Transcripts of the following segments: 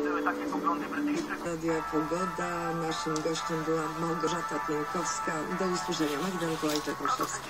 Radia Pogoda. Naszym gościem była Małgorzata Pieńkowska. Do usłyszenia. Magda Mikołajczak-Koszewska.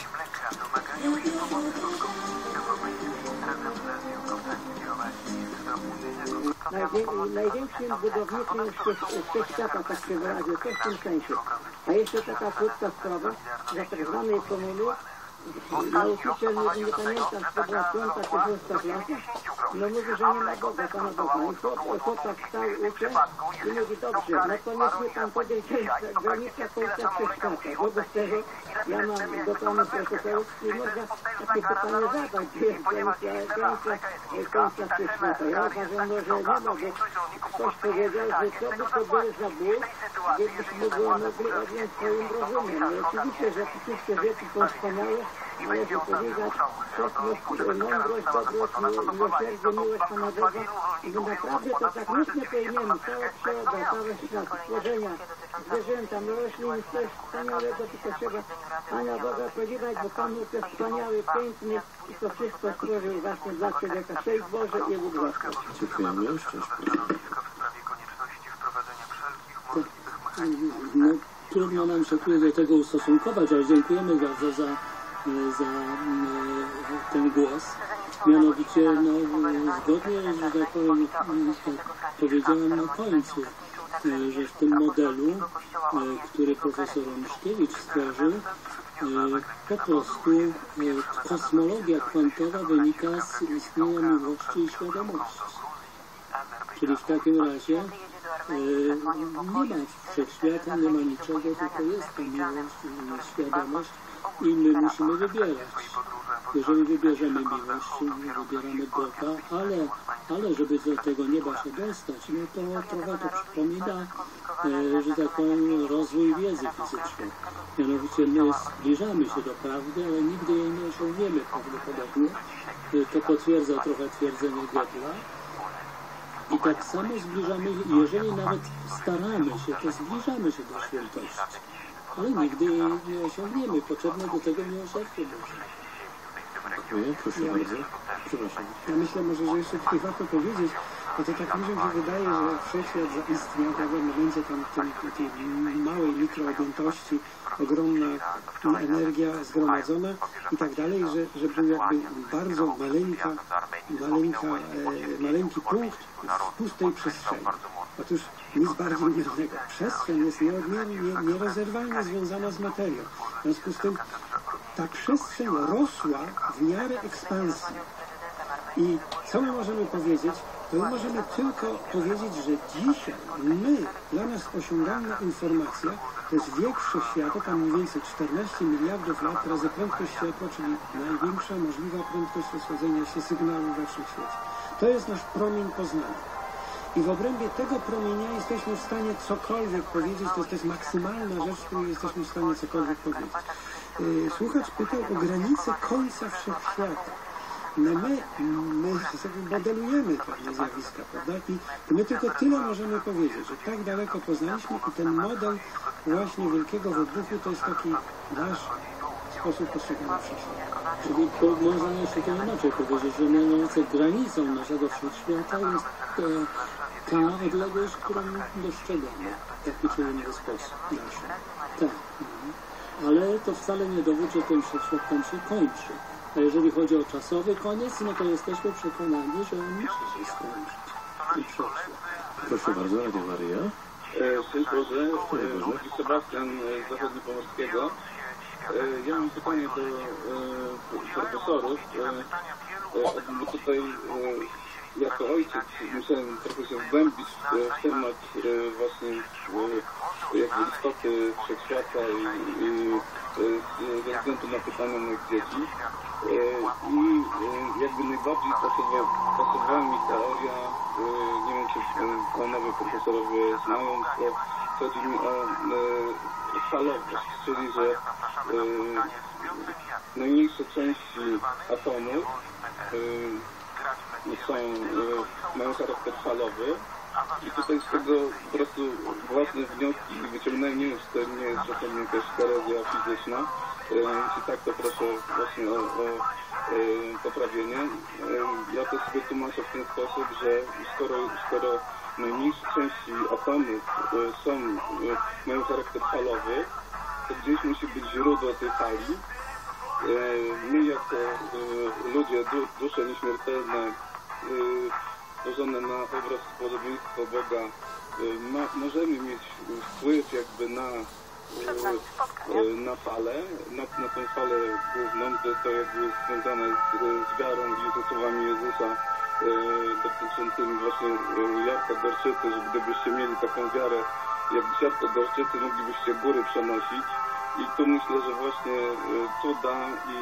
Największym budowniczym wszechświata, tak się wyraził, też w tym sensie. A jeszcze taka krótka sprawa, że tak zwanej komuny nauczyciel, nie pamiętam, czy to była 5. czy 6. klasa, no mówi, że nie ma Boga, Pana Boga. I chłopak stał, uczy i mówi, dobrze, no to niech mi Pan powie, gdzie jest granica końca wszechświata. Wobec tego ja mam do Pana profesorów i można takie pytanie zadać, gdzie jest granica końca wszechświata. Ja uważam, że nie ma, bo ktoś powiedział, że co by to był za Bóg, gdybyśmy go mogli odjąć swoim rozumiem. No oczywiście, że wszystkie rzeczy są wspaniałe, ale że powiedzieć, wszechmość, mądrość, dobroć, miłosierdzie, miłość Pana Boga, i naprawdę to tak myślnie pojmiemy, cała przyroda, cały świat, stworzenia, zwierzęta, roślin, coś wspaniałego, tylko trzeba Pana Boga podziwiać, bo Pan jest wspaniały, piękny i to wszystko stworzył właśnie dla człowieka. Szczęść Boże i Bóg łaskaw. Dziękujemy. Szczęść Boże. No, trudno nam się tu do tego ustosunkować, ale dziękujemy bardzo za ten głos. Mianowicie, no, zgodnie, że tak powiem, powiedziałem na końcu, że w tym modelu, który profesor Omszkiewicz stworzył, po prostu kosmologia kwantowa wynika z istnienia miłości i świadomości. Czyli w takim razie nie ma wszechświata, nie ma niczego, tylko jest ta miłość i świadomość i my musimy wybierać. Jeżeli wybierzemy miłość, wybieramy Boga, ale żeby do tego nieba się dostać, no to trochę to przypomina, że tak powiem, rozwój wiedzy fizycznej. Mianowicie my zbliżamy się do prawdy, ale nigdy jej nie osiągniemy prawdopodobnie. To potwierdza trochę twierdzenie Gödla. I tak samo zbliżamy, jeżeli nawet staramy się, to zbliżamy się do świętości. Ale nigdy jej nie osiągniemy. Potrzebne do tego miłosierdzie Boże. Dziękuję. Proszę bardzo. Przepraszam. Ja myślę może, że jeszcze tutaj warto powiedzieć, bo to tak ludziom się wydaje, że wszechświat zaistniał, prawda, będzie tam tej małej mikroobjętości, ogromna energia zgromadzona i tak dalej, że był jakby bardzo malenki punkt w pustej przestrzeni. Otóż nic bardziej miernego. Przestrzeń jest nierozerwalnie związana z materią. W związku z tym ta przestrzeń rosła w miarę ekspansji. I co my możemy powiedzieć? To my możemy tylko powiedzieć, że dzisiaj dla nas osiągalna informacja to jest wiek wszechświata, tam mniej więcej 14 miliardów lat razy prędkość światła, czyli największa możliwa prędkość rozchodzenia się sygnału we wszechświecie. To jest nasz promień poznania. I w obrębie tego promienia jesteśmy w stanie cokolwiek powiedzieć, to jest maksymalna rzecz, w której jesteśmy w stanie cokolwiek powiedzieć. Słuchacz pytał o granicę końca wszechświata. No my modelujemy pewne zjawiska, prawda? I my tylko tyle możemy powiedzieć, że tak daleko poznaliśmy i ten model właśnie wielkiego wybuchu to jest taki nasz sposób postrzegania wszechświata. Czyli można jeszcze to inaczej powiedzieć, że mianowicie granicą naszego wszechświata jest ta odległość, którą dostrzegamy w taki czy inny sposób. Tak. Ale to wcale nie dowód, że ten wszechświat tam się kończy. A jeżeli chodzi o czasowy koniec, no to jesteśmy przekonani, że on musi się skończyć. I wszechświat. Proszę bardzo, Radio Maryja. Szczęść Boże, mówi Sebastian z Zachodniopomorskiego. Ja mam pytanie do profesorów. Bo tutaj jako ojciec musiałem trochę się wgłębić w temat właśnie jakby istoty wszechświata i ze względu na pytania moich dzieci. I jakby najbardziej pasowała mi teoria, nie wiem czy panowie profesorowie znają, to chodzi mi o falowość, czyli że najmniejsze części atomu mają charakter falowy i tutaj z tego po prostu własne wnioski wyciągnąłem, nie wiem czy to nie jest czasem jakaś teoria fizyczna, jeśli tak to proszę właśnie o poprawienie. Ja to sobie tłumaczę w ten sposób, że skoro najmniejsze części atomów mają charakter falowy, to gdzieś musi być źródło tej fali. My jako ludzie, dusze nieśmiertelne, stworzone na obraz i podobieństwo Boga, możemy mieć wpływ jakby na falę, na tą falę główną, to jakby jest związane z wiarą i ze słowami Jezusa dotyczącymi właśnie ziarka gorczycy, że gdybyście mieli taką wiarę jak ziarko gorczycy, moglibyście góry przenosić. I tu myślę, że właśnie cuda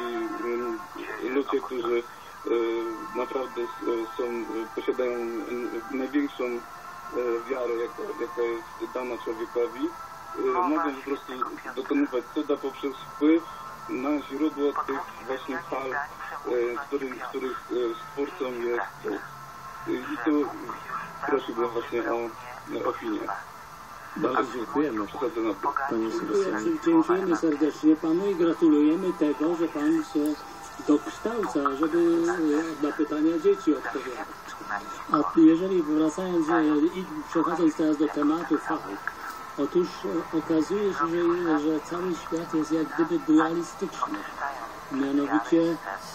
i ludzie, którzy naprawdę posiadają największą wiarę, jaka jest dana człowiekowi, mogą po prostu dokonywać cuda poprzez wpływ na źródło tych właśnie fal, których stwórcą jest Bóg. I tu prosiłbym właśnie o opinię. Bardzo dziękujemy, panie Sebastianie. Dziękujemy serdecznie panu i gratulujemy tego, że pan się dokształca, żeby na pytania dzieci odpowiadać. A jeżeli wracając i przechodząc teraz do tematu fal, otóż okazuje się, że cały świat jest jak gdyby dualistyczny. Mianowicie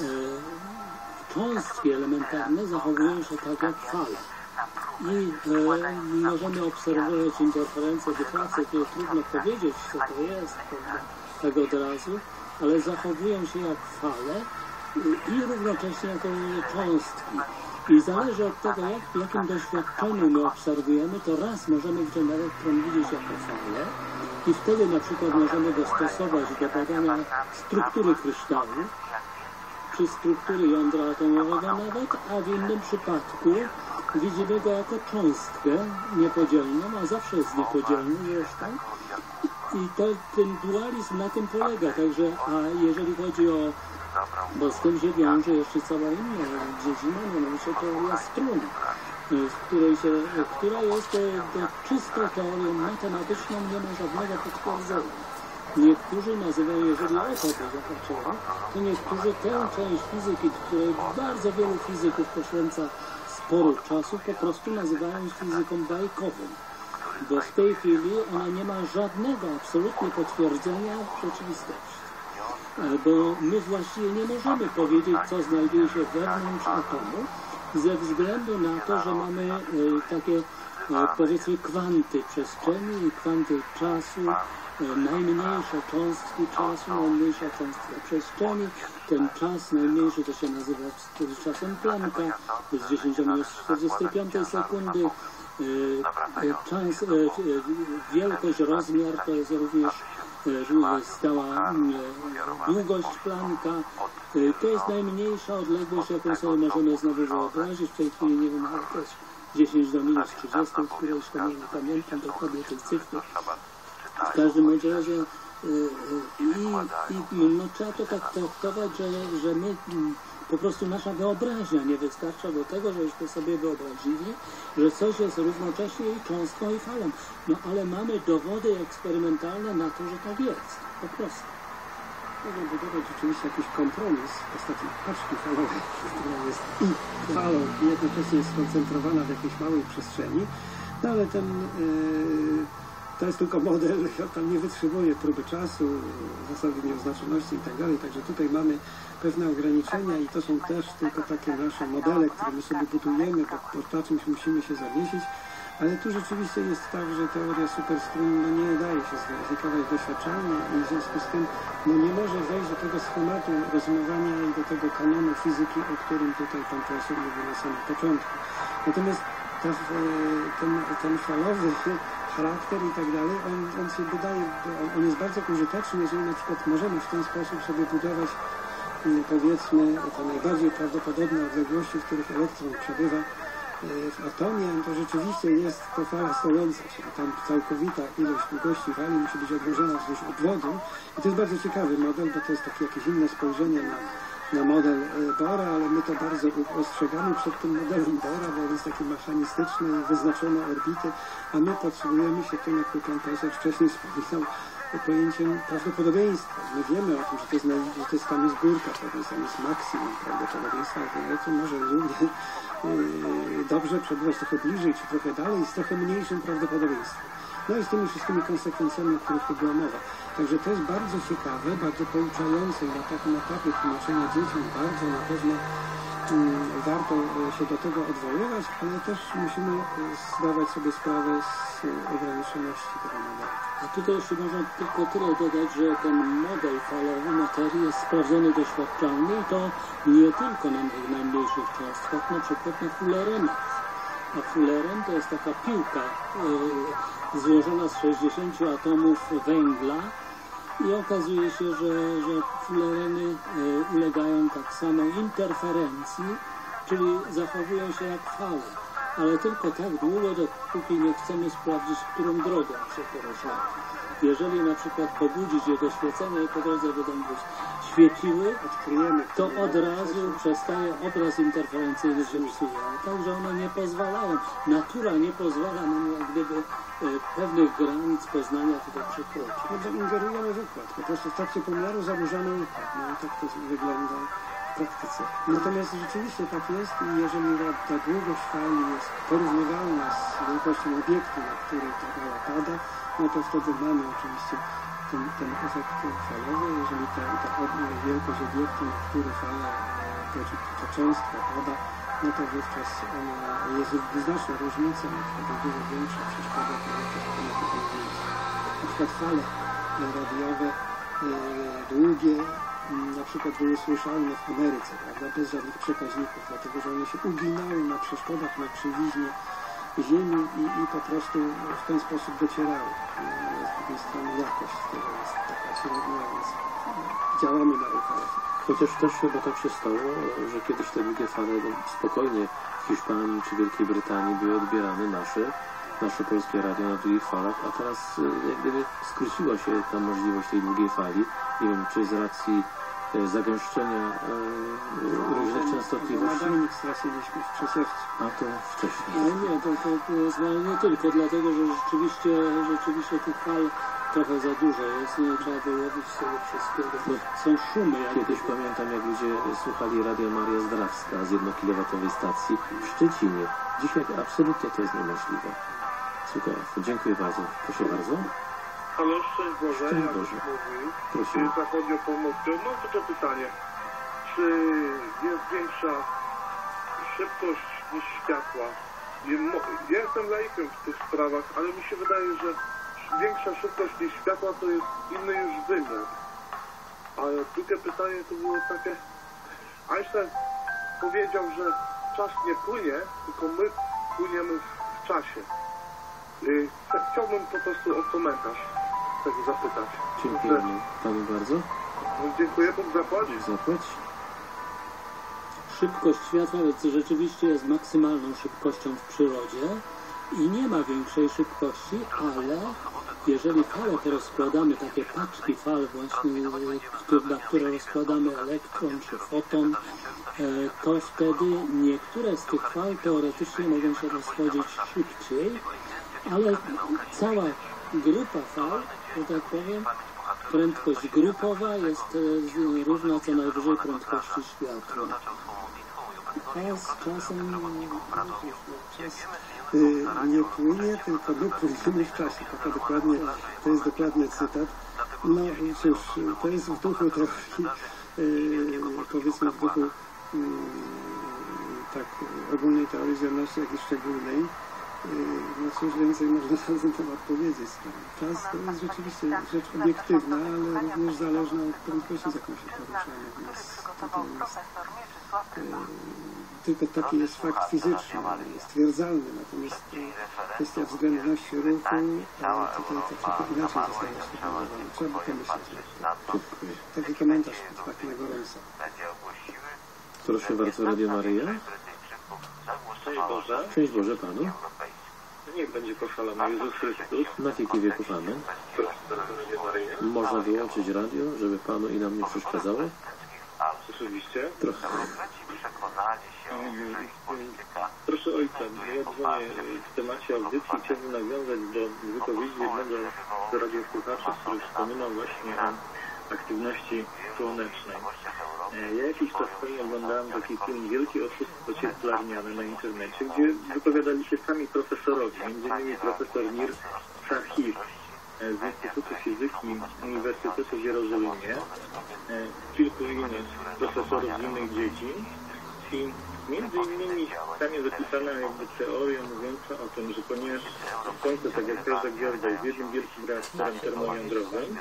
cząstki elementarne zachowują się tak jak fale. I możemy obserwować interferencje, dyfrakcje, które trudno powiedzieć, co to jest, tak od razu, ale zachowują się jak fale i równocześnie jako cząstki. I zależy od tego, w jakim doświadczeniu my obserwujemy, to raz możemy ten elektron widzieć jako falę i wtedy na przykład możemy go stosować do badania struktury kryształu, czy struktury jądra atomowego nawet, a w innym przypadku widzimy go jako cząstkę niepodzielną, a zawsze jest niepodzielny zresztą. I ten dualizm na tym polega. Także, a jeżeli chodzi o... Bo z tym się wiąże jeszcze cała inna dziedzina, mianowicie teoria strun, która jest czystą teorią matematyczną, nie ma żadnego potwierdzenia. Niektórzy nazywają, jeżeli o to zahaczyło, to niektórzy tę część fizyki, której bardzo wielu fizyków poświęca sporo czasu, po prostu nazywają fizyką bajkową. Bo w tej chwili ona nie ma żadnego absolutnie potwierdzenia w rzeczywistości. Bo my właściwie nie możemy powiedzieć, co znajduje się wewnątrz atomu, ze względu na to, że mamy takie, powiedzmy, kwanty przestrzeni i kwanty czasu, najmniejsze cząstki czasu, najmniejsza cząstka przestrzeni. Ten czas najmniejszy to się nazywa czasem Plancka, to jest 10⁻45 sekundy. Wielkość, rozmiar to jest również stała długość Plancka. To jest najmniejsza odległość, jaką sobie możemy znowu wyobrazić. W tej chwili nie wiem, ale to jest 10⁻30, którejś tam nie pamiętam dokładnie tej cyfry. W każdym razie no, trzeba to tak traktować, że my po prostu nasza wyobraźnia nie wystarcza do tego, żebyśmy sobie wyobrazili, że coś jest równocześnie i cząstką i falą. No ale mamy dowody eksperymentalne na to, że tak jest. Po prostu. Można budować rzeczywiście jakiś kompromis w postaci paczki falowej, która jest falą i jednocześnie jest skoncentrowana w jakiejś małej przestrzeni, no ale to jest tylko model, tam nie wytrzymuje próby czasu, zasady nieoznaczoności i tak dalej, także tutaj mamy pewne ograniczenia i to są też tylko takie nasze modele, które my sobie budujemy, bo na czymś musimy się zawiesić, ale tu rzeczywiście jest tak, że teoria superstrun nie daje się zweryfikować doświadczalnie i w związku z tym nie może wejść do tego schematu rozumowania i do tego kanonu fizyki, o którym tutaj pan profesor mówił na samym początku. Natomiast ten falowy charakter i tak dalej, on się wydaje, on jest bardzo użyteczny, jeżeli na przykład możemy w ten sposób sobie budować, powiedzmy, te najbardziej prawdopodobne odległości, w których elektron przebywa w atomie, to rzeczywiście jest to fala stojąca się. Tam całkowita ilość długości fali musi być odłożona wzdłuż obwodu. I to jest bardzo ciekawy model, bo to jest takie jakieś inne spojrzenie na model Bohra, ale my to bardzo ostrzegamy przed tym modelem Bohra, bo on jest taki mechanistyczny, wyznaczone orbity, a my potrzebujemy się tym, jak pan profesor wcześniej wspominał, pojęciem prawdopodobieństwa. My wiemy o tym, że to jest tam jest górka, tam jest maksimum prawdopodobieństwa, ale to może równie dobrze przebywać trochę bliżej, czy trochę dalej z trochę mniejszym prawdopodobieństwem. No i z tymi wszystkimi konsekwencjami, o których tu była mowa. Także to jest bardzo ciekawe, bardzo pouczające i na takim etapie tłumaczenia dzieciom bardzo na pewno warto się do tego odwoływać, ale też musimy zdawać sobie sprawę z ograniczoności tego modelu. A tutaj jeszcze można tylko tyle dodać, że ten model falowy materii jest sprawdzony doświadczalnie i to nie tylko na tych najmniejszych cząstkach, na przykład na fullerynach. A fulleryn to jest taka piłka złożona z 60 atomów węgla i okazuje się, że fulleryny ulegają tak samo interferencji, czyli zachowują się jak fale, ale tylko tak długo, dopóki nie chcemy sprawdzić, którą drogą się poruszają. Jeżeli na przykład pobudzić je do świecenia i po drodze będą być świeciły, to od razu przestaje obraz interferencyjny się psuje. Także one nie pozwalają, natura nie pozwala nam jak gdyby pewnych granic poznania tutaj przekroczyć. No to ingerujemy w układ. Po prostu w trakcie pomiaru zaburzamy układ. No i tak to wygląda w praktyce. Natomiast rzeczywiście tak jest i jeżeli ta długość fali jest porównywalna z wielkością obiektu, na który ta fala pada, no to wtedy mamy oczywiście ten efekt falowy. Jeżeli ta wielkość obiektu, na który fala, ta cząstka pada, no to wówczas jest znaczna różnica, na przykład dużo większa przeszkoda, na przykład fale radiowe długie, na przykład były słyszalne w Ameryce, prawda, bez żadnych przekaźników, dlatego że one się uginały na przeszkodach, na krzywiźnie Ziemi i po prostu w ten sposób docierały. Z drugiej strony jakość tego jest taka średnia, więc działamy na układ. Chociaż też chyba tak się stało, że kiedyś te długie fale spokojnie w Hiszpanii czy Wielkiej Brytanii były odbierane nasze polskie radio na długich falach, a teraz jak gdyby skróciła się ta możliwość tej długiej fali. Nie wiem, czy z racji zagęszczenia różnych częstotliwości. Nadajnik straciliśmy w przesiewce. A to wcześniej. Ale nie, to jest nie tylko dlatego, że rzeczywiście tych fal trochę za dużo jest, nie trzeba wyłowić sobie wszystkiego. Są szumy. Kiedyś pamiętam, jak ludzie słuchali Radia Maria Zdrawska z 1-kilowatowej stacji w Szczecinie. Dzisiaj absolutnie to jest niemożliwe. Super, dziękuję bardzo. Proszę bardzo. Halo, szczęść Boże, Szczęść jak Boże. mówił, Prosimy. zachodzi o pomoc. Mam tylko pytanie, czy jest większa szybkość niż światła? Ja jestem laikem w tych sprawach, ale mi się wydaje, że większa szybkość niż światła to jest inny już wymiar. A drugie pytanie to było takie, Einstein powiedział, że czas nie płynie, tylko my płyniemy w czasie. Chciałbym po prostu o komentarz tego zapytać. Dziękujemy Panu bardzo. Dziękuję, Bóg zapłać. Zapłać. Szybkość światła rzeczywiście jest maksymalną szybkością w przyrodzie i nie ma większej szybkości, ale jeżeli fale porozkładamy, takie paczki fal właśnie, na które rozkładamy elektron czy foton, to wtedy niektóre z tych fal teoretycznie mogą się rozchodzić szybciej, ale cała grupa fal, że tak powiem, prędkość grupowa jest równa co najwyżej prędkości światła. A z czasem nie płynie, tylko my płyniemy w czasie. To jest dokładnie cytat. No cóż, to jest w duchu teorii, powiedzmy w duchu tak ogólnej teorii wzajemności, jak i szczególnej. No cóż więcej można na ten temat powiedzieć. Czas to jest rzeczywiście rzecz obiektywna, ale również zależna od prędkości, z jaką się poruszamy. Tylko taki jest fakt fizyczny, stwierdzalny, natomiast kwestia względności ruchu tutaj to trochę inaczej zostaje sformułowane. Trzeba by pomyśleć. Taki komentarz tak na gorąco. Proszę bardzo, Radio Maryja. Szczęść Boże. Szczęść Boże Panu. Niech będzie pochwalony Jezus Chrystus. Na wieki wieków amen. Można wyłączyć radio, żeby Panu i nam nie przeszkadzało? Oczywiście. Trochę. Proszę ojca, ja dzwonię w temacie audycji. Chciałbym nawiązać do wypowiedzi jednego z radiosłuchaczy, który wspominał właśnie o aktywności słonecznej. Ja jakiś czas temu oglądałem taki film Wielkie Oszustwo Cieplarniane na internecie, gdzie wypowiadali się sami profesorowie, m.in. profesor Mir Sahib z Instytutu Fizyki Uniwersytetu w Jerozolimie, kilku innych profesorów z innych dziedzin i między innymi tam jest zapisana jakby teoria mówiąca o tym, że ponieważ Słońce, tak jak każda gwiazda, jest jednym wielkim reaktorem termojądrowym,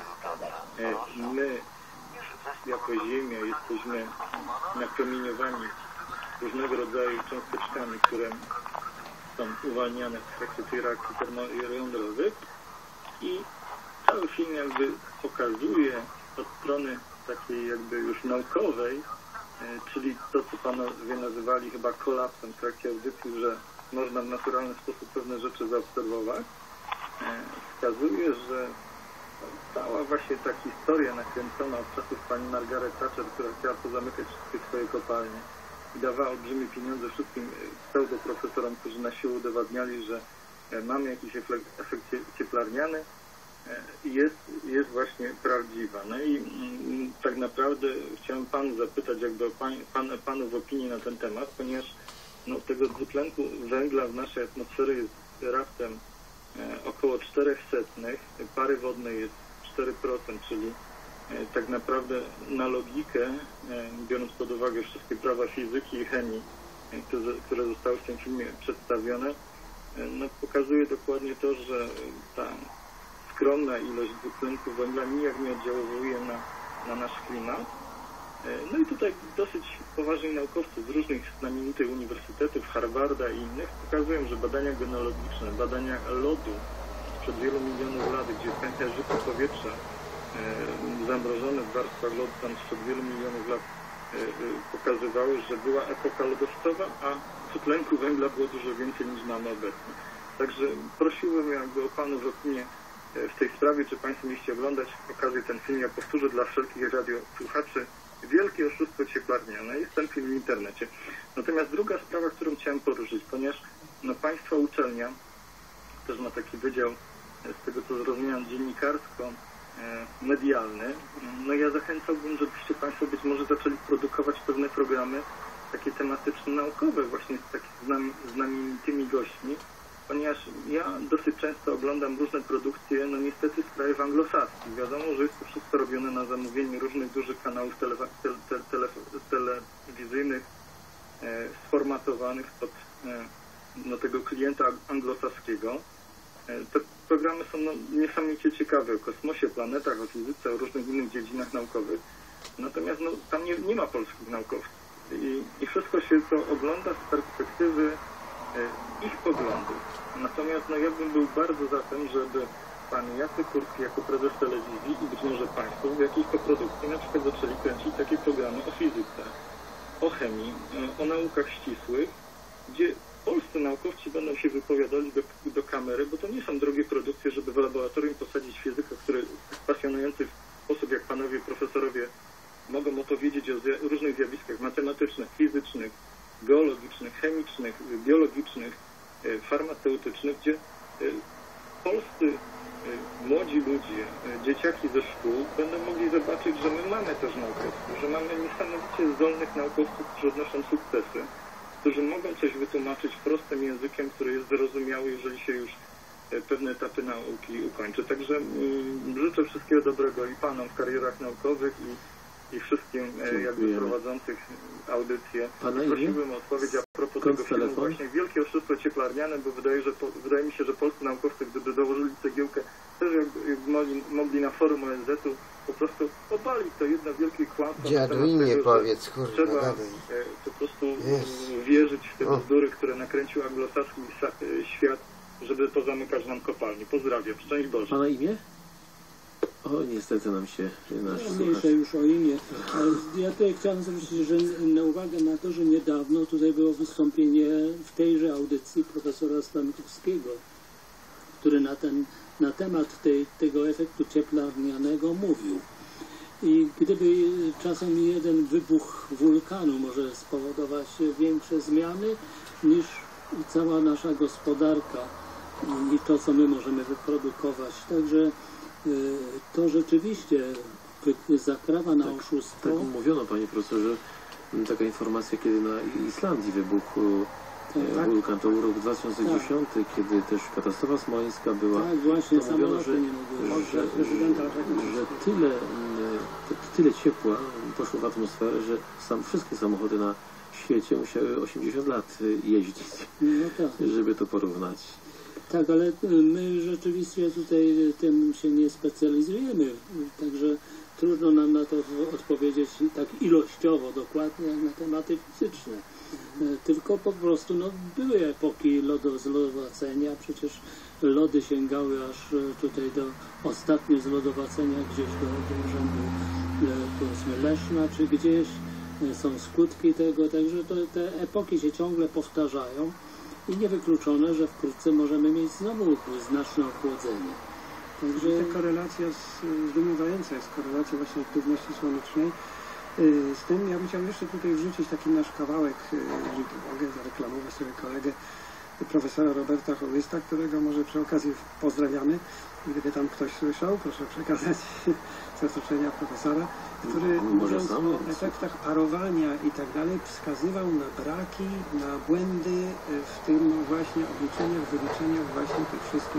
my jako Ziemia jesteśmy napromieniowani różnego rodzaju cząsteczkami, które są uwalniane w trakcie tej reakcji termojądrowych i cały film jakby pokazuje od strony takiej jakby już naukowej, czyli to, co panowie nazywali chyba kolapsem w trakcie audycji, że można w naturalny sposób pewne rzeczy zaobserwować, wskazuje, że cała właśnie ta historia nakręcona od czasów pani Margaret Thatcher, która chciała pozamykać wszystkie swoje kopalnie i dawała olbrzymie pieniądze wszystkim pseudoprofesorom, którzy na siłę udowadniali, że mamy jakiś efekt cieplarniany, jest właśnie prawdziwa. No i tak naprawdę chciałem Panu zapytać jakby Panów opinii na ten temat, ponieważ no, tego dwutlenku węgla w naszej atmosferze jest raptem około 0,04, pary wodnej jest 4%, czyli tak naprawdę na logikę, biorąc pod uwagę wszystkie prawa fizyki i chemii, które zostały w tym filmie przedstawione, no, pokazuje dokładnie to, że ta skromna ilość dwutlenku węgla nijak nie oddziałuje na nasz klimat. No i tutaj dosyć poważni naukowcy z różnych znamienitych uniwersytetów, Harvarda i innych, pokazują, że badania geologiczne, badania lodu sprzed wielu milionów lat, gdzie pęcherzyko powietrza zamrożone w warstwach lodu tam sprzed wielu milionów lat pokazywały, że była epoka lodowcowa, a dwutlenku węgla było dużo więcej niż mamy obecnie. Także prosiłbym jakby o Panów opinię w tej sprawie, czy Państwo mieliście oglądać okazję ten film. Ja powtórzę dla wszelkich radiosłuchaczy: Wielkie Oszustwo Cieplarniane. Jest ten film w internecie. Natomiast druga sprawa, którą chciałem poruszyć, ponieważ no, Państwa uczelnia też ma taki wydział, z tego co zrozumiałem, dziennikarsko-medialny. No ja zachęcałbym, żebyście Państwo być może zaczęli produkować pewne programy takie tematyczne, naukowe, właśnie z takimi znamienitymi gośćmi, ponieważ ja dosyć często oglądam różne produkcje, no niestety z krajów anglosaskich. Wiadomo, że jest to wszystko robione na zamówienie różnych dużych kanałów telewizyjnych, sformatowanych pod no, tego klienta anglosaskiego. Te programy są no, niesamowicie ciekawe o kosmosie, planetach, o fizyce, o różnych innych dziedzinach naukowych. Natomiast no, tam nie ma polskich naukowców. I wszystko się to ogląda z perspektywy ich poglądów. Natomiast no, ja bym był bardzo za tym, żeby Pan Jacek Kurski jako prezes telewizji i być może Państwo w jakiejś koprodukcji na przykład zaczęli kręcić takie programy o fizyce, o chemii, o naukach ścisłych, gdzie polscy naukowcy będą się wypowiadali do kamery, bo to nie są drogie produkcje, żeby w laboratorium posadzić fizyka, który w pasjonujący sposób, jak Panowie profesorowie mogą opowiedzieć o różnych zjawiskach matematycznych, fizycznych, geologicznych, chemicznych, biologicznych, farmaceutycznych, gdzie polscy młodzi ludzie, dzieciaki ze szkół będą mogli zobaczyć, że my mamy też naukowców, że mamy niesamowicie zdolnych naukowców, którzy odnoszą sukcesy, którzy mogą coś wytłumaczyć prostym językiem, który jest zrozumiały, jeżeli się już pewne etapy nauki ukończy. Także życzę wszystkiego dobrego i Panom w karierach naukowych i wszystkim jakby prowadzących audycje. Prosiłbym o odpowiedź a propos tego filmu właśnie Wielkie Oszustwo Cieplarniane, bo wydaje mi się, że polscy naukowcy, gdyby dołożyli cegiełkę, też jakby mogli na forum ONZ-u po prostu obalić to jedno wielkie kłamstwo. Dziadu nie powiedz, kurwa, trzeba po prostu wierzyć w te bzdury, które nakręcił anglosaski świat, żeby pozamykać nam kopalnie. Pozdrawiam. Szczęść Boże. Pana imię? O, niestety nam się mniejsze już o imię, ale ja tutaj chciałem zwrócić uwagę na to, że niedawno tutaj było wystąpienie w tejże audycji profesora Stanutowskiego, który na temat tego efektu cieplarnianego mówił. I gdyby czasem jeden wybuch wulkanu może spowodować większe zmiany niż cała nasza gospodarka i to, co my możemy wyprodukować. Także to rzeczywiście zakrawa na oszustwo. Tak mówiono, panie profesorze, taka informacja, kiedy na Islandii wybuchł wulkan, to był rok 2010, kiedy też katastrofa smoleńska była. Tak, właśnie, to mówiono, że tyle ciepła poszło w atmosferę, że wszystkie samochody na świecie musiały 80 lat jeździć, no tak, żeby to porównać. Tak, ale my rzeczywiście tutaj tym się nie specjalizujemy, także trudno nam na to odpowiedzieć tak ilościowo dokładnie jak na tematy fizyczne. Tylko po prostu były epoki zlodowacenia, przecież lody sięgały aż tutaj do ostatnie zlodowacenia gdzieś do rzędu powiedzmy Leszna czy gdzieś. Są skutki tego, także te epoki się ciągle powtarzają i niewykluczone, że wkrótce możemy mieć znowu znaczne ochłodzenie. Także ta korelacja zdumiewająca jest korelacja właśnie aktywności słonecznej. Z tym ja bym chciał jeszcze tutaj wrzucić taki nasz kawałek, jeżeli mogę zareklamować sobie kolegę profesora Roberta Hołysta, którego może przy okazji pozdrawiamy. Gdyby tam ktoś słyszał, proszę przekazać zastoczenia profesora, który mówiąc o efektach parowania i tak dalej wskazywał na braki, na błędy w tym właśnie obliczeniach, wyliczeniach właśnie tych wszystkich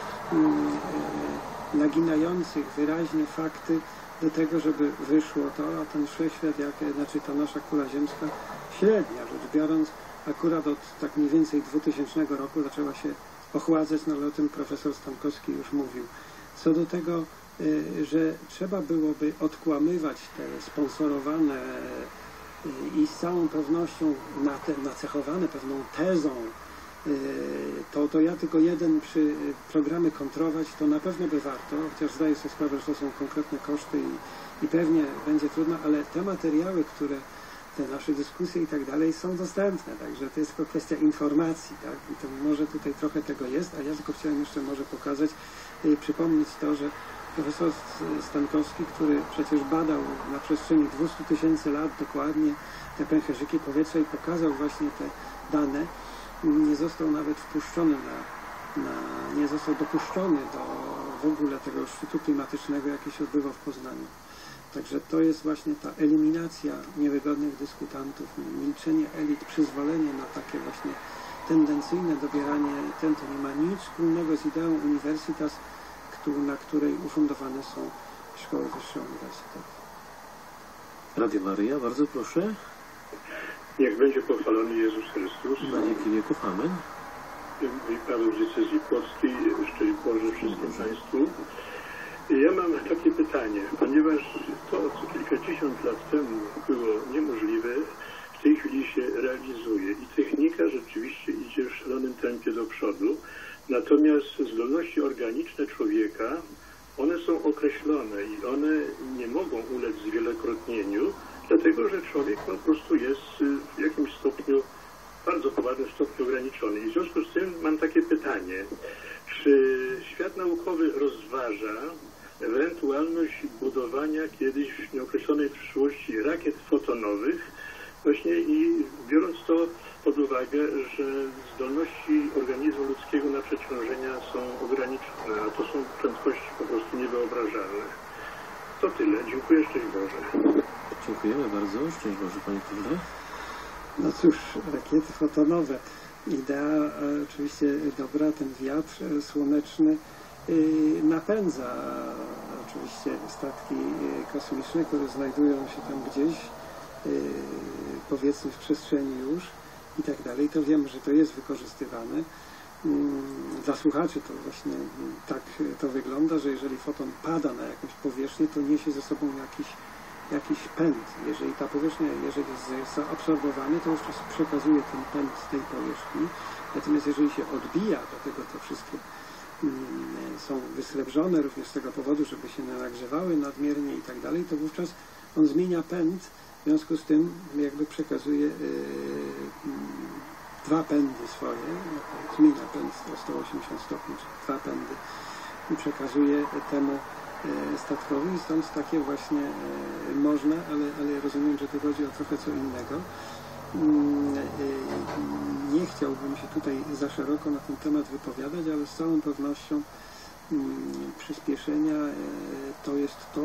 naginających wyraźnie fakty do tego, żeby wyszło to, a ten wszechświat, znaczy ta nasza kula ziemska, średnia rzecz biorąc, akurat od tak mniej więcej 2000 roku zaczęła się ochładzać, no ale o tym profesor Stankowski już mówił. Co do tego, że trzeba byłoby odkłamywać te sponsorowane i z całą pewnością nacechowane pewną tezą, to ja tylko jeden przy programy kontrować, to na pewno by warto, chociaż zdaję sobie sprawę, że to są konkretne koszty i pewnie będzie trudno, ale te materiały, które te nasze dyskusje i tak dalej są dostępne, także to jest tylko kwestia informacji, tak? I to może tutaj trochę tego jest, a ja tylko chciałem jeszcze może pokazać, przypomnieć to, że profesor Stankowski, który przecież badał na przestrzeni 200 000 lat dokładnie te pęcherzyki powietrza i pokazał właśnie te dane, nie został nawet wpuszczony nie został dopuszczony do w ogóle tego szczytu klimatycznego, jaki się odbywał w Poznaniu. Także to jest właśnie ta eliminacja niewygodnych dyskutantów, milczenie elit, przyzwolenie na takie właśnie tendencyjne dobieranie, to nie ma nic wspólnego z ideą Universitas, na której ufundowane są szkoły wyższe uniwersytety. Radio Maryja, bardzo proszę. Niech będzie pochwalony Jezus Chrystus. Na wieki wieków. Amen. I Paweł z diecezji płockiej, szczęść Boże wszystkim Państwu. Ja mam takie pytanie, ponieważ to, co kilkadziesiąt lat temu było niemożliwe, w tej chwili się realizuje i technika rzeczywiście idzie w szalonym tempie do przodu, natomiast zdolności organiczne człowieka, one są określone i one nie mogą ulec zwielokrotnieniu, dlatego że człowiek po prostu jest w jakimś stopniu, bardzo poważnym stopniu ograniczony. I w związku z tym mam takie pytanie, czy świat naukowy rozważa ewentualność budowania kiedyś w nieokreślonej przyszłości rakiet fotonowych, właśnie i biorąc to pod uwagę, że zdolności organizmu ludzkiego na przeciążenia są ograniczone, a to są prędkości po prostu niewyobrażalne. To tyle. Dziękuję, szczęść Boże. Dziękujemy bardzo. Szczęść Boże, panie Pawle. No cóż, rakiety fotonowe. Idea oczywiście dobra, ten wiatr słoneczny napędza oczywiście statki kosmiczne, które znajdują się tam gdzieś, powiedzmy w przestrzeni już i tak dalej. To wiemy, że to jest wykorzystywane. Dla słuchaczy to właśnie tak to wygląda, że jeżeli foton pada na jakąś powierzchnię, to niesie ze sobą jakiś pęd. Jeżeli ta powierzchnia, jeżeli jest zaabsorbowany, to już przekazuje ten pęd z tej powierzchni. Natomiast jeżeli się odbija, dlatego te wszystkie są wysrebrzone również z tego powodu, żeby się nie nagrzewały nadmiernie i tak dalej, to wówczas on zmienia pęd, w związku z tym jakby przekazuje dwa pędy swoje, zmienia pęd o 180 stopni, czy dwa pędy przekazuje temu statkowi i stąd takie właśnie można, ale rozumiem, że tu chodzi o trochę co innego. Nie chciałbym się tutaj za szeroko na ten temat wypowiadać, ale z całą pewnością przyspieszenia to jest to,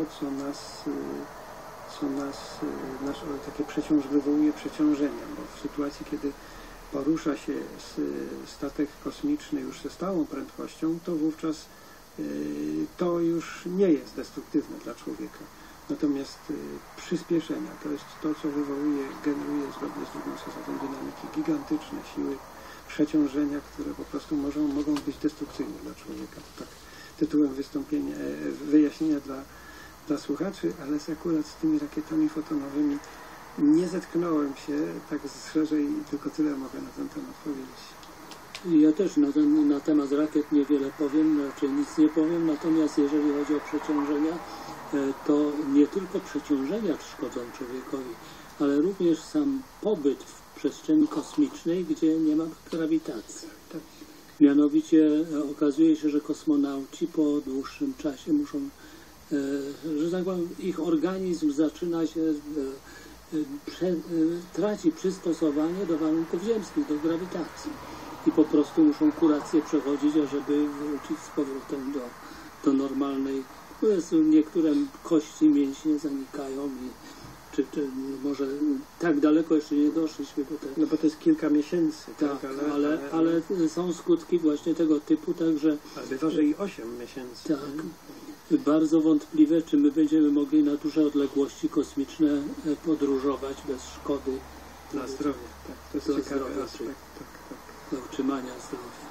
co nas takie wywołuje przeciążenia, bo w sytuacji, kiedy porusza się statek kosmiczny już ze stałą prędkością, to wówczas to już nie jest destruktywne dla człowieka. Natomiast przyspieszenia to jest to, co generuje zgodnie z drugą zasadą dynamiki gigantyczne siły przeciążenia, które po prostu mogą być destrukcyjne dla człowieka. To tak tytułem wyjaśnienia dla słuchaczy, ale akurat z tymi rakietami fotonowymi nie zetknąłem się tak szerzej, tylko tyle mogę na ten temat powiedzieć. Ja też na temat rakiet niewiele powiem, raczej nic nie powiem, natomiast jeżeli chodzi o przeciążenia, to nie tylko przeciążenia szkodzą człowiekowi, ale również sam pobyt w przestrzeni kosmicznej, gdzie nie ma grawitacji. Tak. Mianowicie okazuje się, że kosmonauci po dłuższym czasie muszą, że tak powiem, ich organizm zaczyna się, traci przystosowanie do warunków ziemskich, do grawitacji. I po prostu muszą kurację przechodzić, ażeby wrócić z powrotem do normalnej. Niektóre kości, mięśnie zanikają i czy może tak daleko jeszcze nie doszliśmy do tego. No bo to jest kilka miesięcy. Tak, ale są skutki właśnie tego typu, także... Ale bywa, że i 8 miesięcy. Tak. Bardzo wątpliwe, czy my będziemy mogli na duże odległości kosmiczne podróżować bez szkody dla zdrowia. Tak, to jest ciekawy aspekt. Do utrzymania zdrowia.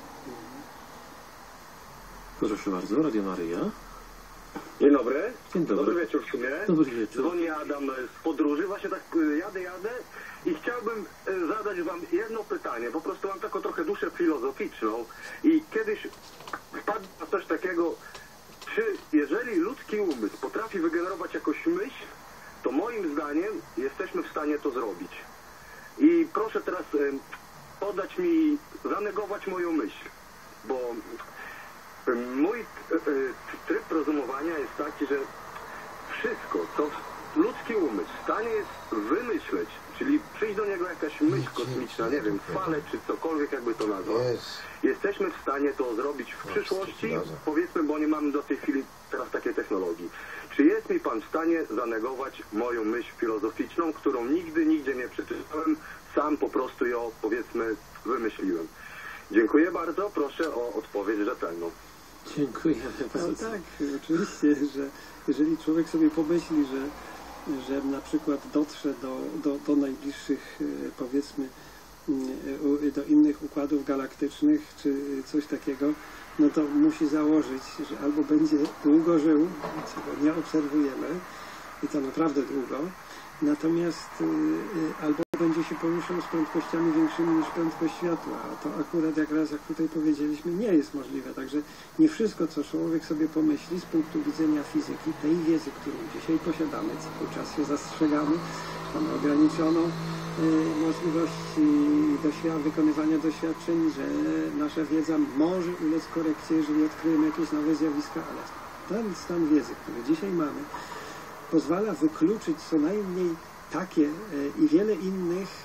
Proszę bardzo, Radio Maryja. Dzień dobry. Dzień dobry. Dobry wieczór w sumie. Dobry wieczór. Dzwoni Adam z podróży. Właśnie tak jadę i chciałbym zadać wam jedno pytanie. Po prostu mam taką trochę duszę filozoficzną i kiedyś wpadłem na coś takiego, czy jeżeli ludzki umysł potrafi wygenerować jakąś myśl, to moim zdaniem jesteśmy w stanie to zrobić. I proszę teraz podać mi, zanegować moją myśl, bo mój tryb rozumowania jest taki, że wszystko, co ludzki umysł w stanie jest wymyśleć, czyli przyjść do niego jakaś myśl kosmiczna, nie wiem, fale czy cokolwiek jakby to nazwać, jesteśmy w stanie to zrobić w przyszłości, powiedzmy, bo nie mamy do tej chwili teraz takiej technologii. Czy jest mi pan w stanie zanegować moją myśl filozoficzną, którą nigdy, nigdzie nie przeczytałem, sam po prostu ją, powiedzmy, wymyśliłem? Dziękuję bardzo, proszę o odpowiedź rzetelną. Dziękuję bardzo. No tak, oczywiście, że jeżeli człowiek sobie pomyśli, że na przykład dotrze do najbliższych, powiedzmy, do innych układów galaktycznych, czy coś takiego, no to musi założyć, że albo będzie długo żył, czego nie obserwujemy, i to naprawdę długo, natomiast albo będzie się poruszał z prędkościami większymi niż prędkość światła, a to akurat jak tutaj powiedzieliśmy, nie jest możliwe. Także nie wszystko, co człowiek sobie pomyśli z punktu widzenia fizyki, tej wiedzy, którą dzisiaj posiadamy, cały czas się zastrzegamy, mamy ograniczoną możliwość wykonywania doświadczeń, że nasza wiedza może ulec korekcji, jeżeli odkryjemy jakieś nowe zjawiska, ale ten stan wiedzy, który dzisiaj mamy, pozwala wykluczyć co najmniej takie i wiele innych,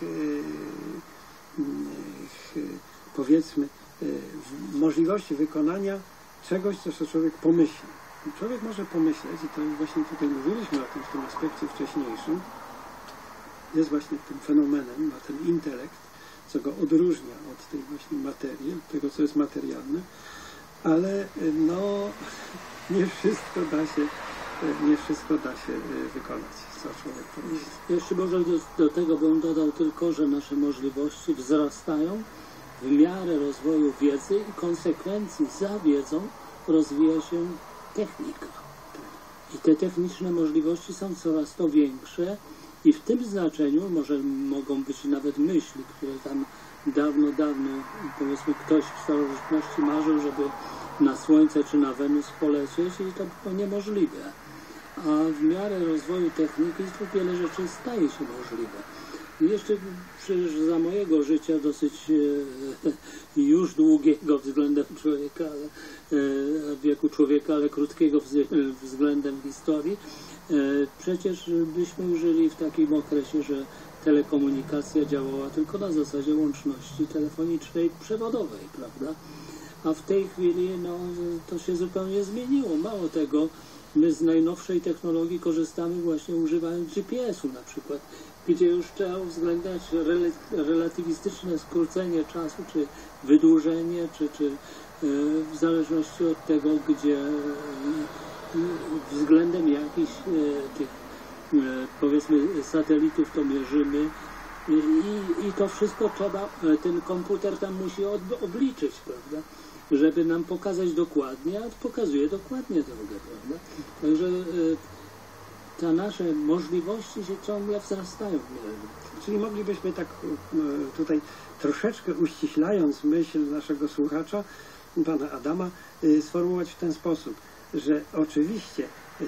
powiedzmy, możliwości wykonania czegoś, co człowiek pomyśli. Człowiek może pomyśleć, i to właśnie tutaj mówiliśmy o tym w tym aspekcie wcześniejszym, jest właśnie tym fenomenem, ma ten intelekt, co go odróżnia od tej właśnie materii, od tego, co jest materialne, ale no nie wszystko da się wykonać, co człowiek pomyśli. Jeszcze może do tego bym dodał tylko, że nasze możliwości wzrastają w miarę rozwoju wiedzy i konsekwencji za wiedzą rozwija się technika. I te techniczne możliwości są coraz to większe i w tym znaczeniu mogą być nawet myśli, które tam dawno, powiedzmy, ktoś w starożytności marzył, żeby na Słońce czy na Wenus polecieć i to było niemożliwe. A w miarę rozwoju techniki to wiele rzeczy staje się możliwe. I jeszcze przecież za mojego życia dosyć już długiego względem człowieka, w wieku człowieka, ale krótkiego względem historii. Przecież byśmy żyli w takim okresie, że telekomunikacja działała tylko na zasadzie łączności telefonicznej przewodowej, prawda? A w tej chwili no, to się zupełnie zmieniło. Mało tego, my z najnowszej technologii korzystamy właśnie używając GPS-u na przykład, gdzie już trzeba uwzględniać relatywistyczne skrócenie czasu, czy wydłużenie, czy w zależności od tego, gdzie względem jakichś tych powiedzmy satelitów to mierzymy i to wszystko trzeba, ten komputer tam musi obliczyć, prawda, żeby nam pokazać dokładnie, a pokazuje dokładnie drogę, prawda. Także te nasze możliwości się ciągle wzrastają. Czyli moglibyśmy tak tutaj troszeczkę uściślając myśl naszego słuchacza, pana Adama, sformułować w ten sposób, że oczywiście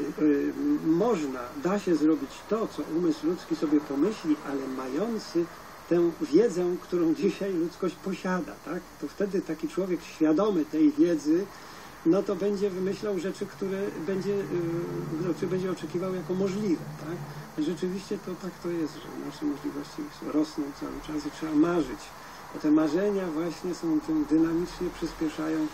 da się zrobić to, co umysł ludzki sobie pomyśli, ale mający tę wiedzę, którą dzisiaj ludzkość posiada, tak? To wtedy taki człowiek świadomy tej wiedzy, no to będzie wymyślał rzeczy, które będzie oczekiwał jako możliwe, tak? Rzeczywiście to tak to jest, że nasze możliwości rosną cały czas i trzeba marzyć. Bo te marzenia właśnie są tym dynamicznie przyspieszają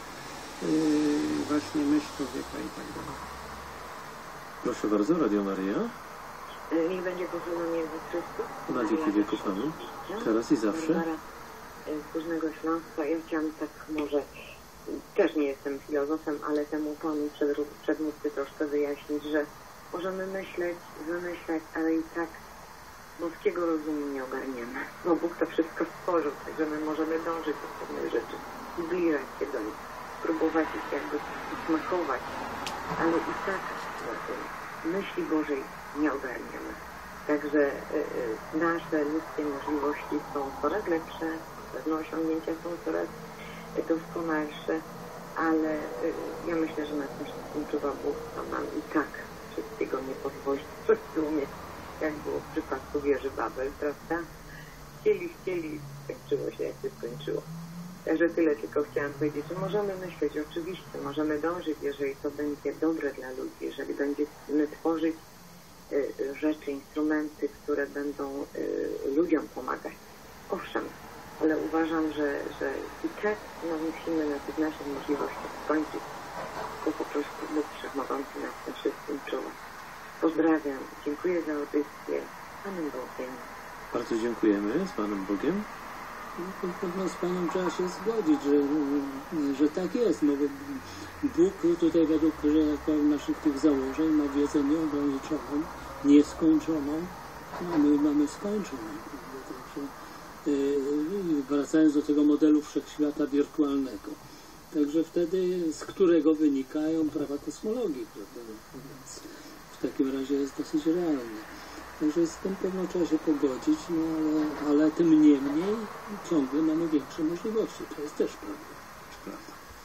właśnie myśl człowieka i tak dalej. Proszę bardzo, Radio Maryja. Niech będzie pochwalony Jezus Chrystus. Na wieki wieków, Panu. Teraz i zawsze. Z Górnego Śląska. Ja chciałam tak może, też nie jestem filozofem, ale temu Panu przedmówcy troszkę wyjaśnić, że możemy myśleć, wymyślać, ale i tak boskiego rozumu nie ogarniemy. Bo Bóg to wszystko stworzył, także my możemy dążyć do pewnych rzeczy, zbliżać się do nich, próbować ich jakby smakować, ale i tak myśli Bożej nie ogarniamy. Także nasze ludzkie możliwości są coraz lepsze, pewne osiągnięcia są coraz doskonalsze, ale ja myślę, że na tym wszystkim czuwa Bóg, to nam i tak wszystkiego nie pozwoli zrozumieć, jak było w przypadku wieży Babel, prawda? Chcieli, skończyło się jak się skończyło. Także tyle tylko chciałam powiedzieć, że możemy myśleć, oczywiście, możemy dążyć, jeżeli to będzie dobre dla ludzi, jeżeli będziemy tworzyć rzeczy, instrumenty, które będą ludziom pomagać. Owszem, ale uważam, że i tak musimy na tych naszych możliwościach skończyć, bo po prostu Bóg Wszechmogący nas tym wszystkim czuwa. Pozdrawiam, dziękuję za audycję. Panem Bogiem. Bardzo dziękujemy, z Panem Bogiem. Pewno z Panem trzeba się zgodzić, że tak jest. No, Bóg tutaj według naszych tych założeń ma wiedzę nieograniczoną, nieskończoną, a my mamy skończoną. Także, wracając do tego modelu wszechświata wirtualnego. Także wtedy, z którego wynikają prawa kosmologii, prawda? Więc w takim razie jest dosyć realne. Także z tym pewno trzeba się pogodzić, no ale tym niemniej ciągle mamy większe możliwości. To jest też prawda.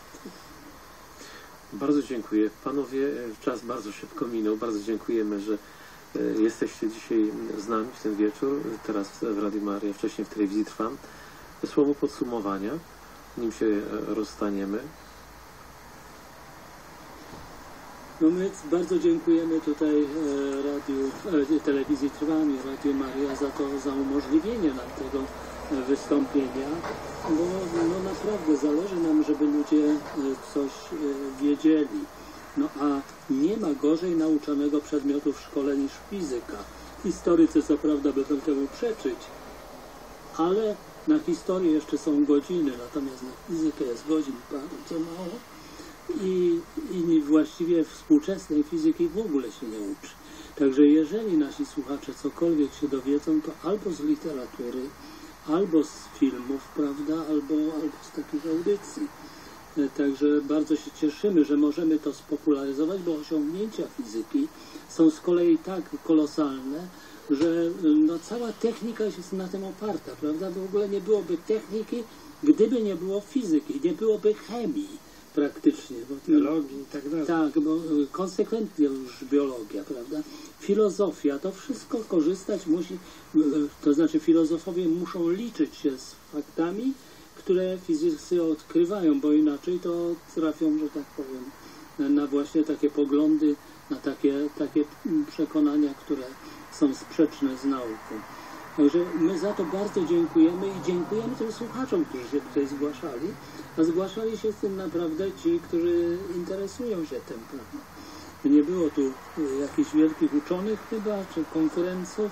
Bardzo dziękuję. Panowie, czas bardzo szybko minął. Bardzo dziękujemy, że jesteście dzisiaj z nami w ten wieczór. Teraz w Radiu Maryja, wcześniej w telewizji Trwam. Słowo podsumowania, nim się rozstaniemy. No my bardzo dziękujemy tutaj telewizji Trwam i Radiu Maryja za umożliwienie nam tego wystąpienia, bo no naprawdę zależy nam, żeby ludzie coś wiedzieli. No a nie ma gorzej nauczonego przedmiotu w szkole niż fizyka. Historycy co prawda będą temu przeczyć, ale na historię jeszcze są godziny, natomiast na fizykę jest godzin bardzo mało. I właściwie współczesnej fizyki w ogóle się nie uczy. Także jeżeli nasi słuchacze cokolwiek się dowiedzą, to albo z literatury, albo z filmów, prawda, albo z takich audycji. Także bardzo się cieszymy, że możemy to spopularyzować, bo osiągnięcia fizyki są z kolei tak kolosalne, że no, cała technika jest na tym oparta, prawda? W ogóle nie byłoby techniki, gdyby nie było fizyki, nie byłoby chemii. Praktycznie. Biologii i tak dalej. Tak, bo konsekwentnie już biologia, prawda? Filozofia, to wszystko korzystać musi, to znaczy filozofowie muszą liczyć się z faktami, które fizycy odkrywają, bo inaczej to trafią, że tak powiem, na właśnie takie poglądy, na takie przekonania, które są sprzeczne z nauką. Także my za to bardzo dziękujemy i dziękujemy tym słuchaczom, którzy się tutaj zgłaszali, a zgłaszali się z tym naprawdę ci, którzy interesują się tym. Prawda? Nie było tu jakichś wielkich uczonych chyba, czy konferencjów,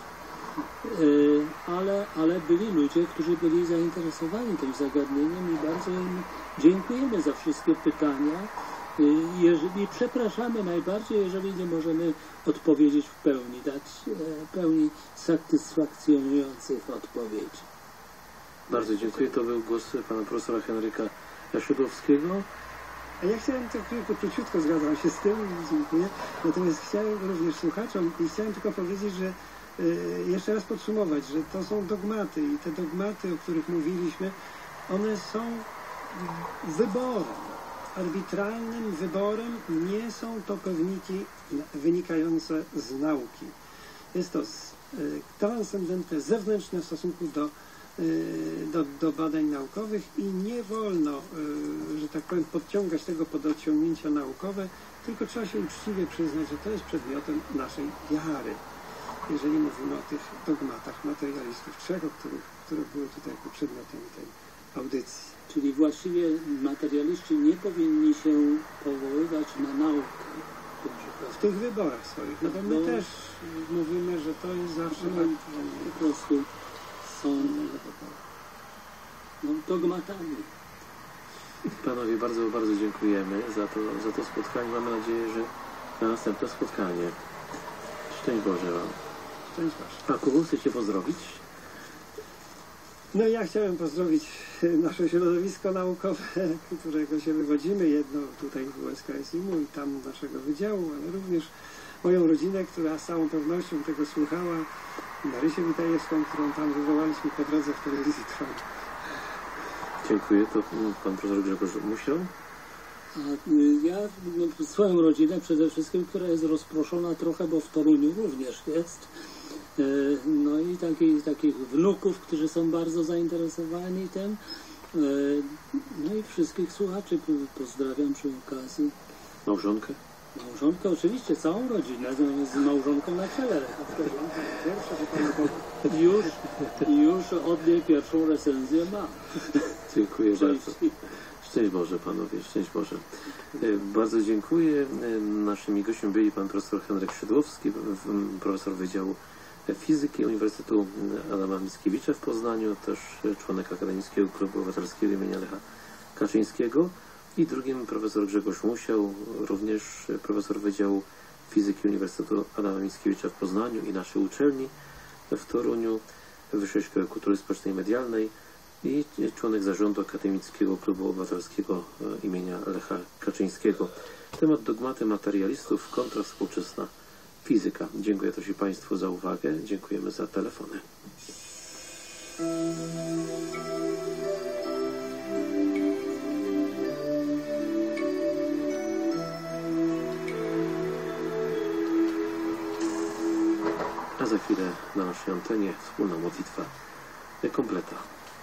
ale byli ludzie, którzy byli zainteresowani tym zagadnieniem i bardzo im dziękujemy za wszystkie pytania. I przepraszamy najbardziej, jeżeli nie możemy odpowiedzieć w pełni, dać pełni satysfakcjonujących odpowiedzi. Bardzo dziękuję. To był głos pana profesora Henryka Szydłowskiego. A ja chciałem tak tylko króciutko, zgadzam się z tym, dziękuję. Natomiast chciałem również słuchaczom i chciałem tylko powiedzieć, że jeszcze raz podsumować, że to są dogmaty i te dogmaty, o których mówiliśmy, one są wyborem, arbitralnym wyborem, nie są to pewniki wynikające z nauki. Jest to transcendentne, zewnętrzne w stosunku do badań naukowych i nie wolno, że tak powiem, podciągać tego pod osiągnięcia naukowe, tylko trzeba się uczciwie przyznać, że to jest przedmiotem naszej wiary. Jeżeli mówimy o tych dogmatach materialistów, trzech, które były tutaj jako przedmiotem tej audycji. Czyli właściwie materialiści nie powinni się powoływać na naukę. W tych wyborach swoich. No bo my też mówimy, że to jest zawsze po prostu są dogmatami. Panowie, bardzo, bardzo dziękujemy za to spotkanie. Mamy nadzieję, że na następne spotkanie. Szczęść Boże wam. Szczęść Boże. A kogo chcecie pozdrowić? No ja chciałem pozdrowić nasze środowisko naukowe, którego się wywodzimy. Jedno tutaj w USKSiM-u i tam naszego wydziału, ale również moją rodzinę, która z całą pewnością tego słuchała. Marysię Witajewską, którą tam wywołaliśmy po drodze w telewizji Trwam. Dziękuję. To pan profesor Grzegorz Musiał. Ja swoją rodzinę przede wszystkim, która jest rozproszona trochę, bo w Toruniu również jest. No i takich wnuków, którzy są bardzo zainteresowani tym. No i wszystkich słuchaczy pozdrawiam przy okazji. Małżonkę? Małżonkę oczywiście, całą rodzinę, z małżonką na czele. Już od niej pierwszą recenzję mam. Dziękuję bardzo. Szczęść Boże panowie, szczęść Boże. Bardzo dziękuję. Naszymi gośćmi byli pan profesor Henryk Szydłowski, profesor Wydziału Fizyki Uniwersytetu Adama Mickiewicza w Poznaniu, też członek Akademickiego Klubu Obywatelskiego imienia Lecha Kaczyńskiego, i drugim profesor Grzegorz Musiał, również profesor Wydziału Fizyki Uniwersytetu Adama Mickiewicza w Poznaniu i naszej uczelni w Toruniu, Wyższej Szkoły Kultury Społecznej i Medialnej, i członek zarządu Akademickiego Klubu Obywatelskiego imienia Lecha Kaczyńskiego. Temat dogmaty materialistów kontra współczesna fizyka. Dziękuję też i Państwu za uwagę. Dziękujemy za telefony. A za chwilę na naszej antenie wspólna modlitwa kompleta.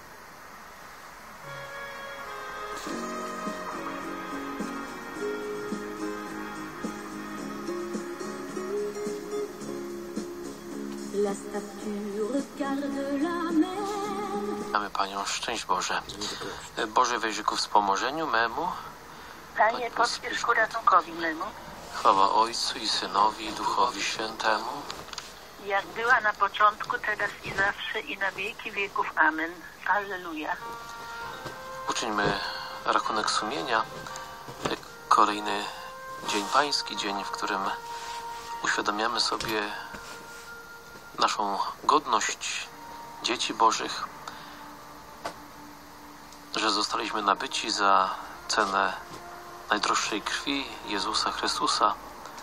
Mamy Panią, szczęść Boże. Boże, weź ku wspomożeniu memu. Panie, pospiesz ku ratunkowi memu. Chwała Ojcu i Synowi i Duchowi Świętemu. Jak była na początku, teraz i zawsze, i na wieki wieków. Amen. Alleluja. Uczyńmy rachunek sumienia. Kolejny Dzień Pański, dzień, w którym uświadamiamy sobie naszą godność dzieci Bożych, że zostaliśmy nabyci za cenę najdroższej krwi Jezusa Chrystusa.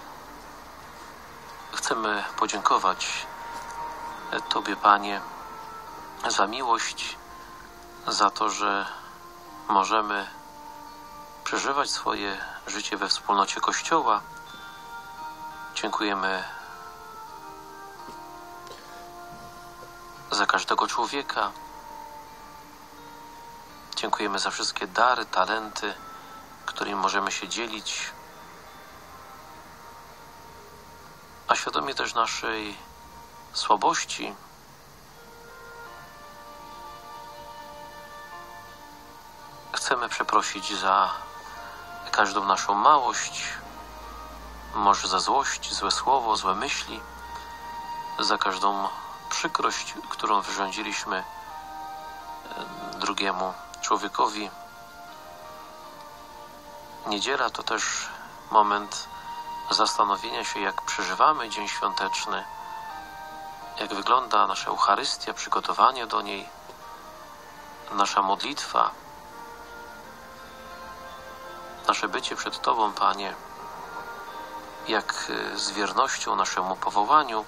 Chcemy podziękować Tobie, Panie, za miłość, za to, że możemy przeżywać swoje życie we wspólnocie Kościoła. Dziękujemy za każdego człowieka. Dziękujemy za wszystkie dary, talenty, którymi możemy się dzielić świadomie też naszej słabości chcemy przeprosić za każdą naszą małość, może za złość, złe słowo, złe myśli, za każdą przykrość, którą wyrządziliśmy drugiemu człowiekowi. Niedziela to też moment zastanowienia się, jak przeżywamy Dzień Świąteczny, jak wygląda nasza Eucharystia, przygotowanie do niej, nasza modlitwa, nasze bycie przed Tobą, Panie, jak z wiernością naszemu powołaniu,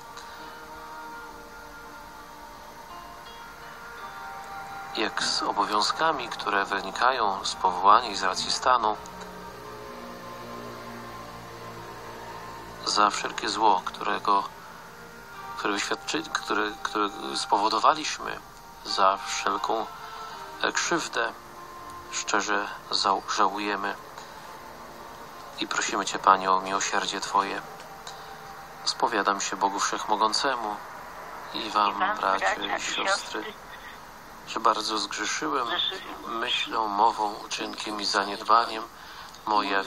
jak z obowiązkami, które wynikają z powołania i z racji stanu, za wszelkie zło, które spowodowaliśmy, za wszelką krzywdę, szczerze żałujemy i prosimy Cię, Panie, o miłosierdzie Twoje. Spowiadam się Bogu Wszechmogącemu i Wam, bracia i siostry, że bardzo zgrzeszyłem myślą, mową, uczynkiem i zaniedbaniem. Moja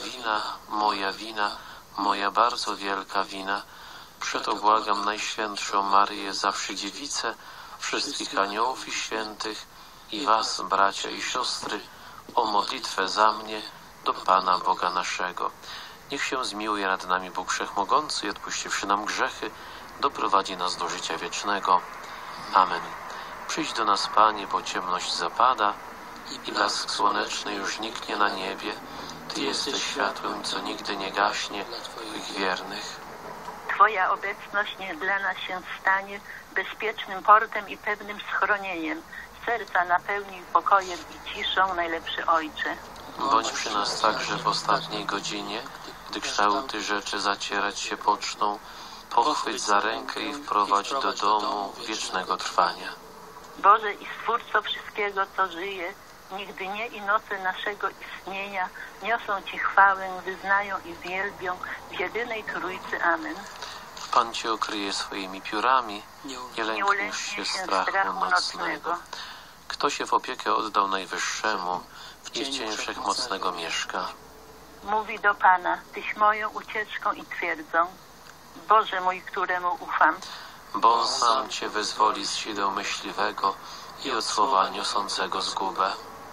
wina, moja bardzo wielka wina. Przeto błagam Najświętszą Maryję, zawsze Dziewicę, wszystkich aniołów i świętych i Was, bracia i siostry, o modlitwę za mnie do Pana Boga naszego. Niech się zmiłuje nad nami Bóg Wszechmogący i odpuściwszy nam grzechy, doprowadzi nas do życia wiecznego. Amen. Przyjdź do nas, Panie, bo ciemność zapada i blask słoneczny już niknie na niebie. Ty jesteś światłem, co nigdy nie gaśnie, Twoich wiernych. Twoja obecność niech dla nas się stanie bezpiecznym portem i pewnym schronieniem. Serca napełnij pokojem i ciszą, najlepszy Ojcze. Bądź przy nas także w ostatniej godzinie, gdy kształty rzeczy zacierać się poczną. Pochwyć za rękę i wprowadź do domu wiecznego trwania. Boże i Stwórco wszystkiego, co żyje, niech dnie i noce naszego istnienia niosą Ci chwałę, wyznają i wielbią w jedynej Trójcy. Amen. Pan Cię okryje swoimi piórami, nie lękniesz się strachu nocnego. Kto się w opiekę oddał Najwyższemu, w cień Wszechmocnego mieszka. Mówi do Pana, Tyś moją ucieczką i twierdzą, Boże mój, któremu ufam. Bo On sam Cię wyzwoli z sideł myśliwego i od słowa niosącego zgubę.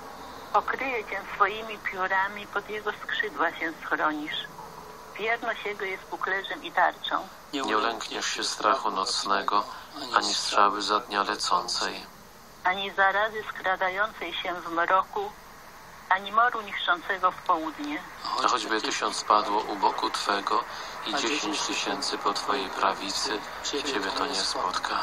Okryje Cię swoimi piórami, pod Jego skrzydła się schronisz. Wierność Jego jest puklerzem i tarczą. Nie ulękniesz się strachu nocnego, ani strzały za dnia lecącej. Ani zarazy skradającej się w mroku, ani moru niszczącego w południe. A choćby 1000 padło u boku Twego i 10 000 po Twojej prawicy, Ciebie to nie spotka.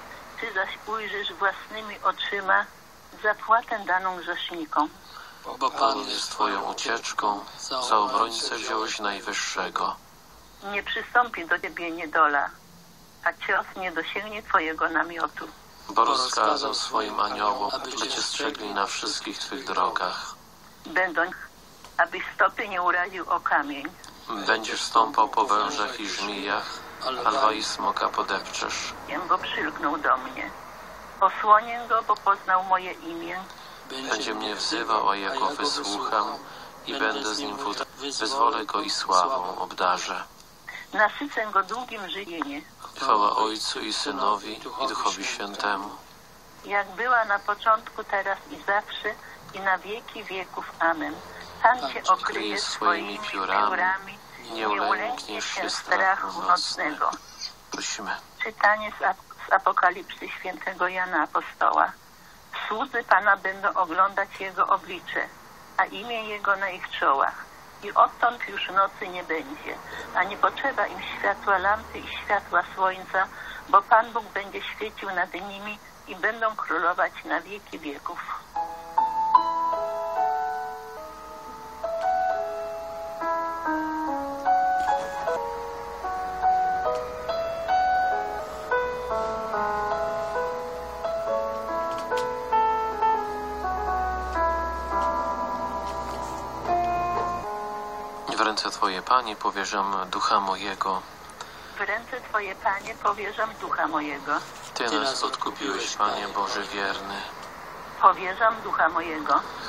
Ty zaś ujrzysz własnymi oczyma zapłatę daną grzesznikom. Bo Pan jest Twoją ucieczką, za obrońcę wziąłeś Najwyższego. Nie przystąpi do Ciebie niedola, a cios nie dosięgnie Twojego namiotu. Bo rozkazał swoim aniołom, by Cię strzegli na wszystkich Twych drogach. Będą, abyś stopy nie uraził o kamień. Będziesz stąpał po wężach i żmijach, a lwa i smoka podepczesz. Bo przylgnął do mnie. Osłonię go, bo poznał moje imię. Będzie mnie wzywał, a ja go wysłucham i będę z nim wyzwolę go i sławą obdarzę. Nasycę go długim żywieniem. Chwała Ojcu i Synowi i Duchowi Świętemu. Jak była na początku, teraz i zawsze, i na wieki wieków. Amen. Pan Cię okryje swoimi piórami, nie ulękniesz się strachu nocnego. Prosimy. Czytanie z Apokalipsy świętego Jana Apostoła. Słudzy Pana będą oglądać Jego oblicze, a imię Jego na ich czołach. I odtąd już nocy nie będzie, a nie potrzeba im światła lampy i światła słońca, bo Pan Bóg będzie świecił nad nimi i będą królować na wieki wieków. W ręce Twoje, Panie, powierzam ducha mojego. W ręce Twoje, Panie, powierzam ducha mojego. Ty nas odkupiłeś, Panie Boże wierny. Powierzam ducha mojego.